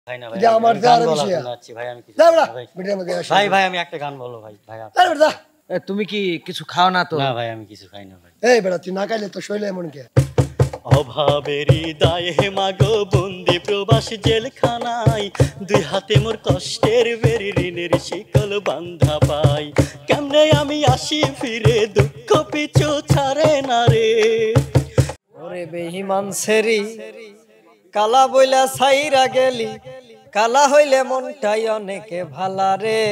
ভাই না ভাই, যে আমার গান আরো বলার বেশি জন্য আসছি ভাই, আমি কিছু যা বেটা ভাই। ভিডিওর মধ্যে আসো ভাই ভাই আমি একটা গান বলবো ভাই, ভাই আরে বেটা যা। তুমি কি কিছু খাও না তো? না ভাই আমি কিছু খাই না ভাই। এই বেটা তুই না খাইলে তো শৈলে এমন কে? অভাবেরই দায়ে মাগো বন্দি প্রবাস জেলখানায়, দুই হাতে মোর কষ্টের বেরি ঋণের শিকল বান্ধা পাই। কেমনে আমি আসি ফিরে, দুঃখ পিছু ছাড়ে না রে। ওরে বেঈমান সেরি কালা বইলা ছাইরা গেলি, কালা হইলে মনটাই অনেকে ভালা রে।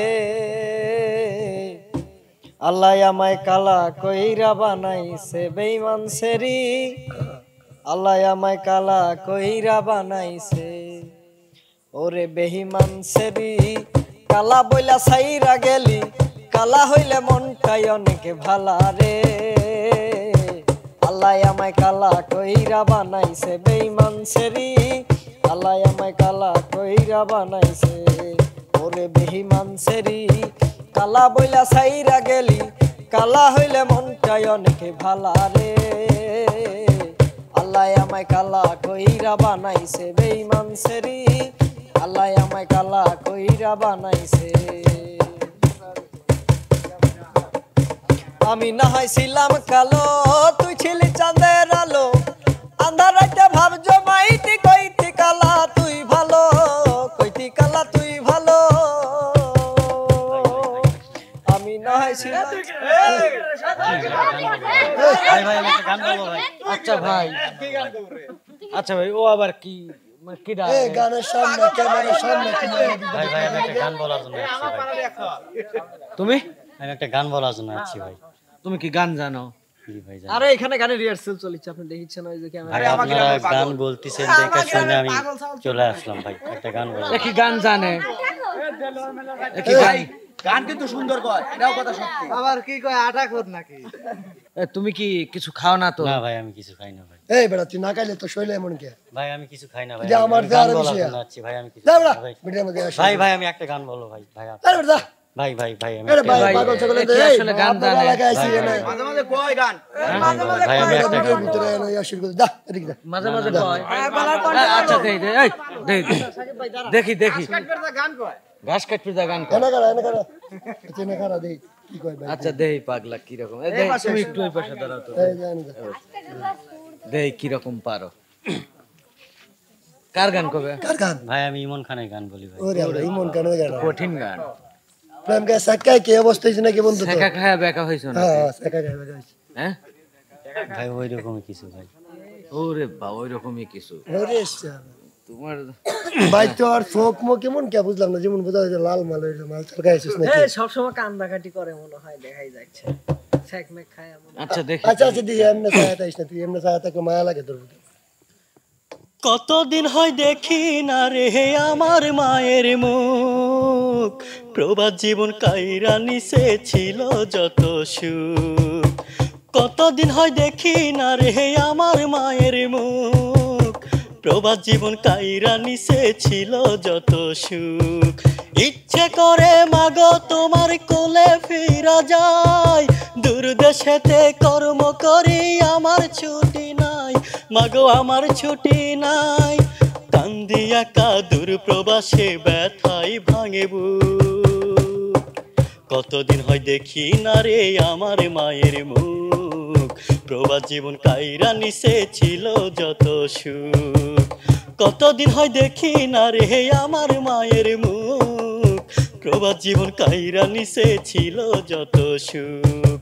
আল্লাহ আমায় কালা কইরা বানাইছে বেঈমান সেরি, আল্লাহ আমায় কালা কইরা বানাইছে। ওরে বেঈমান সেরি কালা বইলা ছাইরা গেলি, কালা হইলে মনটাই অনেকে ভালা রে। আল্লাহ আমায় কালা কইরা বানাইছে বেঈমান সেরি, আল্লাহ আমায় কালা কইরা বানাইছে। ওরে বেঈমান সেরি কালা বইলা ছাইরা গেলি, কালা হইলে মনটাই অনেকে ভালা রে। আল্লাহ আমায় কালা কইরা বানাইছে বেঈমান সেরি, আল্লাহ আমায় কালা কইরা বানাইছে। আমি না হইছিলাম কালো, তুই ছিলি চাঁদের আলো, আন্ধার রাতে ভাব জমাইতি কইতি কালা তুই ভালো, কইতি কালা তুই ভালো। আমি না হইছিলাম ভাই ভাই আমি একটা গান বলবো ভাই। আচ্ছা ভাই, আচ্ছা ভাই, ও আবার কি কি ডাক? এই গানের সামনে ক্যামেরার সামনে কি ভাই ভাই আমি একটা গান বলার জন্য আসছি ভাই। তুমি আমি একটা গান বলার জন্য আসছি ভাই। তুমি কি গান জানো? জি ভাই জানি। আরে এখানে গানের রিহার্সাল চলছে, আপনি দেখছেন ওই যে ক্যামেরা। ভাই আপনারা গান বলতেছেন দেখে শুনে আমি চলে আসলাম ভাই, একটা গান বলবো। কি গান জানে? কি গান? গান কিন্তু সুন্দর কয়, এটাও কথা সত্যি। আবার কি কয় আটা খোর নাকি? তুমি কি কিছু খাও না তো? না ভাই আমি কিছু খাই না ভাই। এই বেটা তুই না খাইলে তো শৈলে এমন কে? ভাই আমি কিছু খাই না ভাই, যে আমার আমি গান আরো বলার বেশি জন্য আসছি ভাই, আমি কিছু যা খাই বেটা না ভাই। ভিডিওর মধ্যে আসো ভাই ভাই আমি একটা গান বলবো ভাই, ভাই আরে বেটা যা। ভাই ভাই ভাই আমি আরে একটা ভাই গান পাগল বলবো। ছাগল কি আসলে গান আপনার জানে? এলাকায় আইছি ভাই, এনে মাঝে মাঝে কয় গান। ভাই আমি এটা একটা ভিডিওর গান ভিতরে এনে ইয়া শুরু করে দা এদিকে দা মাঝে মাঝে কয়। আচ্ছা দেই দেই, এই দেই দেই। দেখি দেখি গান কয়। ঘাস কাটপি দা গান কর। এনে করা এনে করা দেই কি কয় ভাই আচ্ছা দেই পাগলা কি রকম। এই দেই তুমি একটু ওই পাশে দাঁড়াও তো। এই জানি দা দেই কি রকম পারো। কার গান কবে? কার গান ভাই আমি ইমন খানের গান বলি ভাই। ওরে আল্লাহ ইমন গান ওই গান কঠিন গান। প্রেম কে সাকাই কি অবস্থা হইছে নাকি বন্ধু তো শেখা খায়া বেকা হইছো না? হ্যাঁ সাকাই খাইবে গাইছে হ্যাঁ ভাই ওই রকমই কিছু ভাই। ওরে বাবা ওই রকমই কিছু। ওরে শালা তোমার ভাই তো আর চোখ মো কেমন কে বুঝলাম না, যেমন বোঝা যায় লাল মাল হইলো মাল চাল খাইছিস নাকি? এই সব সময় কান্দাকাটি করে মনে হয়, দেখাই যাচ্ছে ছেকমেক খায় এমন। আচ্ছা দেখি। আচ্ছা দিদি এমনে সহায়তা আইস না, তুই এমনে সহায়তা কে মায়া লাগে তোর প্রতি। কতদিন হয় দেখি না রে আমার মায়ের মুখ, প্রবাদ জীবন কাইরা নিছে ছিল যত সুখ। কতদিন হয় দেখি না রে আমার মায়ের মুখ, প্রবাদ জীবন কাইরা নিছে ছিল যত সুখ। ইচ্ছে করে মাগো তোমার কোলে ফিরা যায়, দূর দেশেতে কর্ম করি আমার ছুটি নাই, মাগো আমার ছুটি নাই। কান্দি একা দূর প্রবাসে ব্যথাই ভাঙে বুক, কতদিন হয় দেখি না রে আমার মায়ের মুখ, প্রবাস জীবন কাইরা নিছে ছিল যত সুখ। কতদিন হয় দেখি না রে আমার মায়ের মুখ, প্রবাস জীবন কাইরা নিছে ছিল যত সুখ।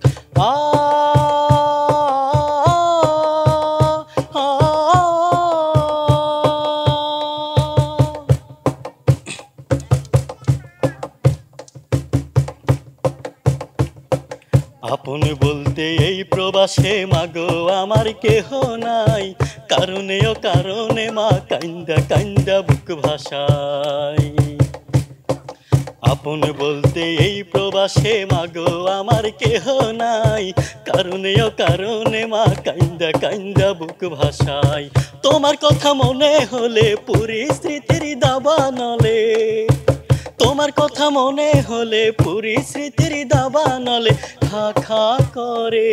আপন বলতে এই প্রবাসে মাগো আমার কেহ নাই, কারণে ও কারণে মা কান্দা কান্দা বুক ভাসায়। আপন বলতে এই প্রবাসে মাগো আমার কেহ নাই, কারণে ও কারণে মা কান্দা কান্দা বুক ভাসায়। তোমার কথা মনে হলে পুরী স্মৃতির দাবানলে, তোমার কথা মনে হলে পুরী স্মৃতির দাবানলে খা খা করে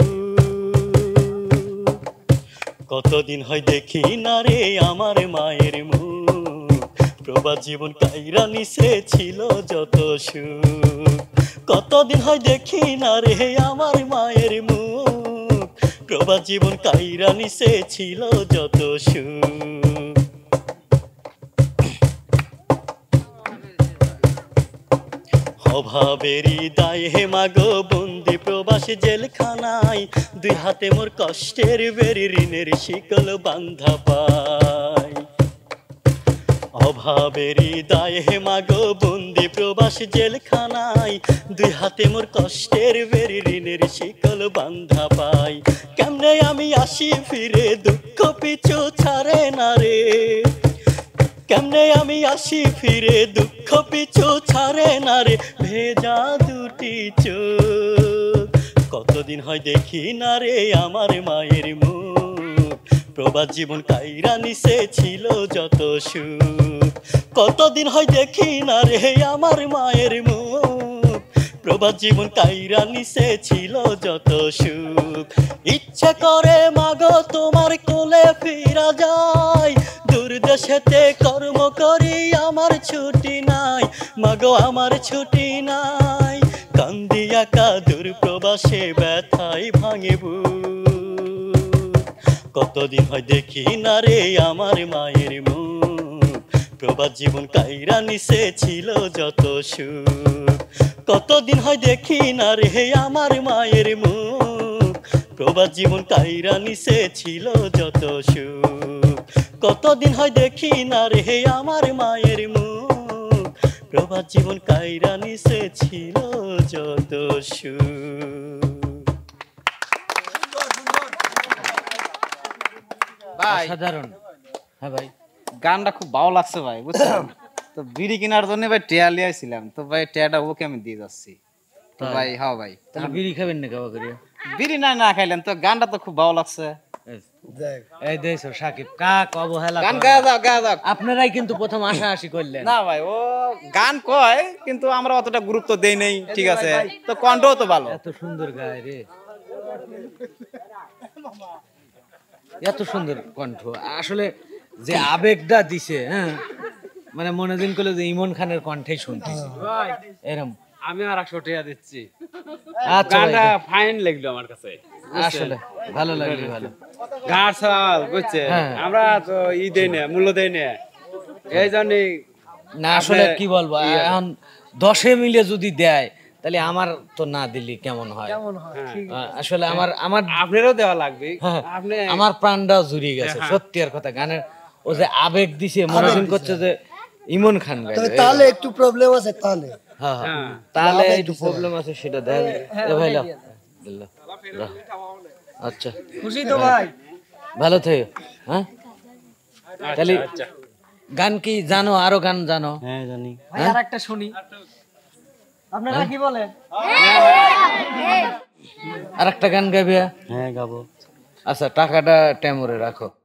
বুক, কতদিন হয় দেখি না রে আমার মায়ের মুখ, প্রবাস জীবন কাইরা নিছে ছিল যত সুখ কতদিন হয় দেখি না রে আমার মায়ের মুখ প্রবাস জীবন কাইরা নিছে ছিল যত সুখ অভাবেরই দায়ে হে মাগো বন্দি প্রবাস জেলখানায় দুই হাতে মোর কষ্টের বেরি ঋণের শিকল বান্ধা পাই অভাবেরই দায়ে হে মাগো বন্দি প্রবাস জেলখানায় দুই হাতে মোর কষ্টের বেরি ঋণের শিকল বান্ধা পাই কেমনে আমি আসি ফিরে দুঃখ পিছু ছাড়ে না রে কেমনে আমি আসি ফিরে দুঃখ পিছু ছাড়ে না রে ভেজা দুটি চোখ কতদিন হয় দেখি না রে আমার মায়ের মুখ প্রবাস জীবন কাইরা নিছে ছিল যত সুখ কতদিন হয় দেখি না রে আমার মায়ের মুখ প্রবাস জীবন কাইরা নিছে ছিল যত সুখ ইচ্ছে করে মাগো তোমার কোলে ফিরা যায় দূর দেশেতে কর্ম করি আমার ছুটি নাই মাগো আমার ছুটি নাই কান্দি একা দূর প্রবাসে ব্যথায় ভাঙে বুক কতদিন হয় দেখি না রে আমার মায়ের মুখ প্রবাস জীবন কাইরা নিছে ছিল যত সুখ কতদিন হয় দেখি না রে আমার মায়ের মুখ প্রবাস জীবন কাইরা নিছে ছিল যত সুখ কতদিন হয় দেখি না রে আমার মায়ের মুখ প্রবাস জীবন কাইরা নিছে ছিল যত সুখ ভাই সাধারণ হ্যাঁ ভাই গানটা খুব ভালো লাগছে ভাই বুঝছেন তো বিড়ি কেনার জন্য ভাই টেয়া লিয়াইছিলাম তো ভাই টেয়াটা ওকে আমি দিয়ে যাচ্ছি তো ভাই হ্যাঁ ভাই তাহলে বিড়ি খাবেন না খাওয়া করিয়া বিড়ি না খাইলেন তো গানটা তো খুব ভালো লাগছে দেখ এই দেশো সাকিব কাক অবহেলা গান করে। গায়া যাও আপনারাই কিন্তু প্রথম আশাআশি করলেন না ভাই ও গান কয় কিন্তু আমরা অতটা গুরুত্ব দেই নাই ঠিক আছে তো কণ্ঠও তো ভালো এত সুন্দর গায় রে এত সুন্দর কণ্ঠ আসলে যে আবেগটা দিছে হ্যাঁ মানে মনে দিন করলে যে ইমন খানের কণ্ঠেই শুনতেছি এরকম আমি আর 100 টাকা দিচ্ছি আচ্ছা গানটা ভাই, ফাইন লাগলো আমার কাছে আসলে ভালো লাগলো ভালো গান সাল বুঝছে হ্যাঁ। আমরা তো ই দেই না মূল্য দেই না এই জন্যই না আসলে কি বলবো এখন 10-এ মিলে যদি দেয় তাহলে আমার তো না দিলি কেমন হয় আসলে আমার আপনারও দেওয়া লাগবে হ্যাঁ, আপনি আমার প্রাণটাও জুড়িয়ে গেছে সত্যি আর কথা গানের ও যে আবেগ দিছে মনে দিন করছে যে ইমন খান গাইলো তবে তাহলে একটু প্রবলেম আছে তাহলে হ্যাঁ হ্যাঁ হ্যাঁ। তাহলে একটু প্রবলেম আছে সেটা দেখ ভাই লাও দিল্লা আচ্ছা খুশি তো ভাই ভালো থেকো হ্যাঁ তাহলে গান কি জানো আরো গান জানো হ্যাঁ জানি ভাই আর একটা শুনি আপনারা কি বলেন আর একটা গান গাইবে হ্যাঁ গাবো আচ্ছা টাকাটা টেমরে রাখো